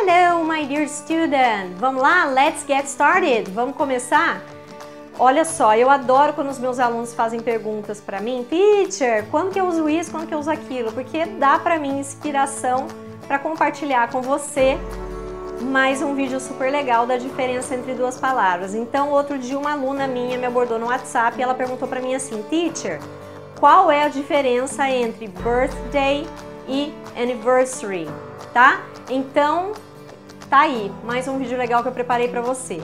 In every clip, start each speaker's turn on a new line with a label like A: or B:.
A: Hello, my dear student! Vamos lá? Let's get started! Vamos começar? Olha só, eu adoro quando os meus alunos fazem perguntas para mim. Teacher, quando que eu uso isso, quando que eu uso aquilo? Porque dá para mim inspiração para compartilhar com você mais um vídeo super legal da diferença entre duas palavras. Então, outro dia uma aluna minha me abordou no WhatsApp e ela perguntou para mim assim, Teacher, qual é a diferença entre birthday e anniversary, tá? Então, tá aí, mais um vídeo legal que eu preparei para você.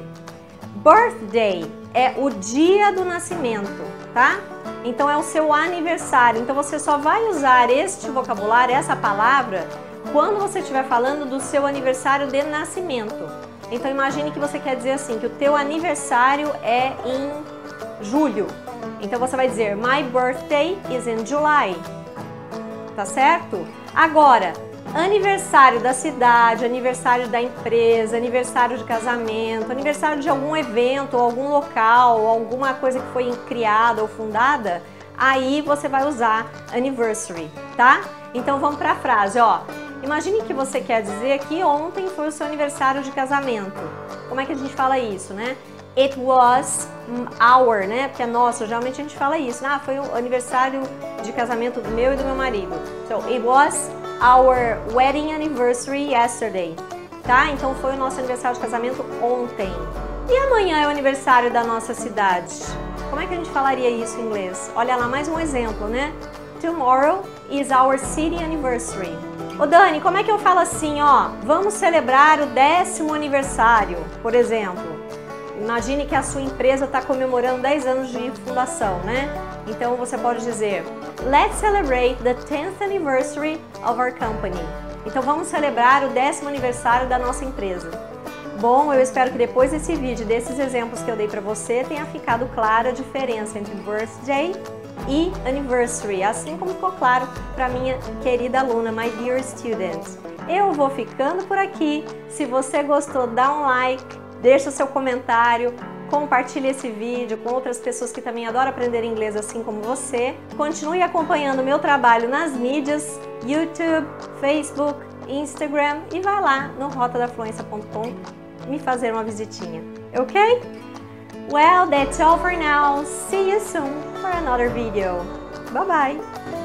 A: Birthday é o dia do nascimento, tá? Então é o seu aniversário. Então você só vai usar este vocabulário, essa palavra, quando você estiver falando do seu aniversário de nascimento. Então imagine que você quer dizer assim, que o teu aniversário é em julho. Então você vai dizer, my birthday is in July. Tá certo? Agora, aniversário da cidade, aniversário da empresa, aniversário de casamento, aniversário de algum evento, ou algum local, ou alguma coisa que foi criada ou fundada, aí você vai usar anniversary, tá? Então vamos para a frase, ó. Imagine que você quer dizer que ontem foi o seu aniversário de casamento. Como é que a gente fala isso, né? It was our, né? Porque é nosso, geralmente a gente fala isso. Ah, foi o aniversário de casamento do meu e do meu marido. So, it was our wedding anniversary yesterday, tá? Então foi o nosso aniversário de casamento ontem. E amanhã é o aniversário da nossa cidade. Como é que a gente falaria isso em inglês? Olha lá, mais um exemplo, né? Tomorrow is our city anniversary. Ô Dani, como é que eu falo assim, ó? Vamos celebrar o 10º aniversário, por exemplo. Imagine que a sua empresa está comemorando 10 anos de fundação, né? Então você pode dizer, let's celebrate the 10th anniversary of our company. Então vamos celebrar o 10º aniversário da nossa empresa. Bom, eu espero que depois desse vídeo, desses exemplos que eu dei para você, tenha ficado clara a diferença entre birthday e anniversary, assim como ficou claro para minha querida aluna, my dear student. Eu vou ficando por aqui. Se você gostou, dá um like, deixa o seu comentário, compartilhe esse vídeo com outras pessoas que também adoram aprender inglês assim como você. Continue acompanhando o meu trabalho nas mídias, YouTube, Facebook, Instagram e vai lá no rotadafluência.com me fazer uma visitinha, ok? Well, that's all for now. See you soon for another video. Bye bye!